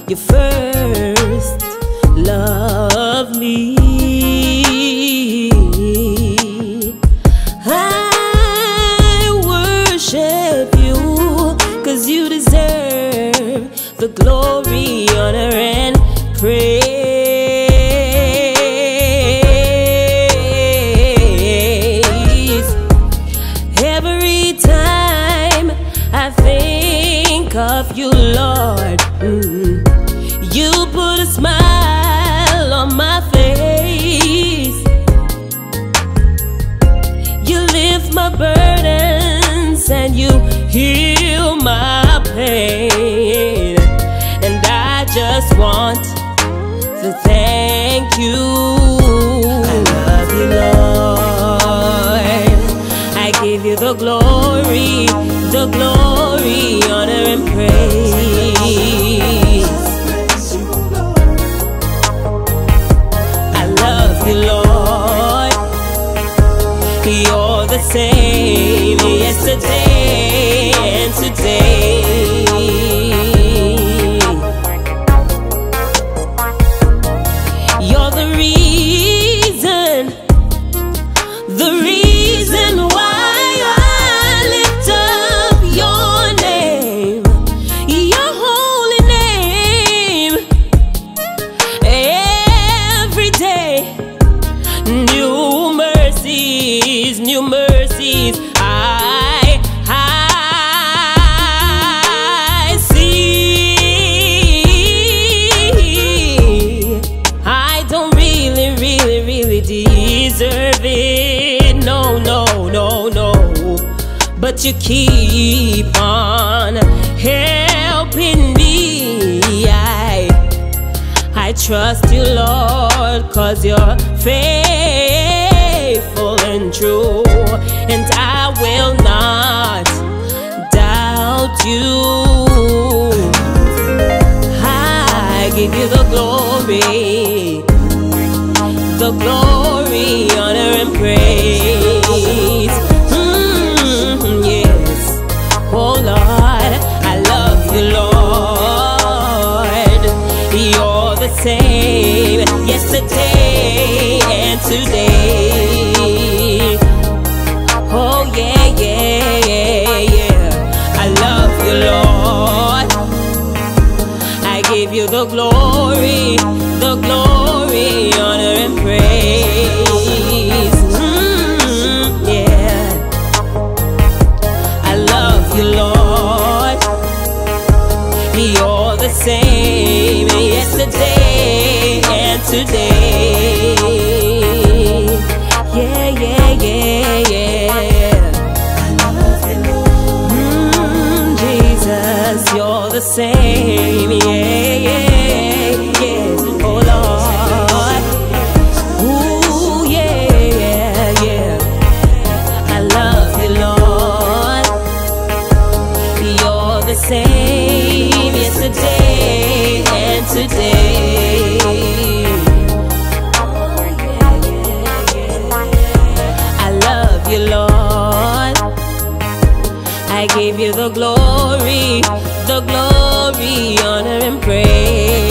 you first love me. I worship you, 'cause you deserve the glory, honor, and praise. Every time I think of you, Lord, you put a smile on my face. You lift my burdens and you heal my pain. And I just want to thank you. I love you, Lord. I give you the glory, honor, and praise. I love you, Lord. You're the same yesterday and today. You're the reason why I lift up your name, your holy name. Every day, new mercies I see. I don't really deserve it, no, but you keep on helping me. I trust you, Lord, 'cause you're faithful and true, and I will not doubt you. I give you the glory, honor, and praise. Yes, oh Lord, I love you, Lord. You're the same yesterday and today. Oh yeah. I love you, Lord. I give you the glory, honor, and praise. Yeah, I love you, Lord. You're the same yesterday and today. Yeah. Jesus, you're the same. Yeah. Oh Lord. Ooh, yeah. I love you, Lord. You're the same yesterday and today. I love you, Lord. I give you the glory, honor, and praise.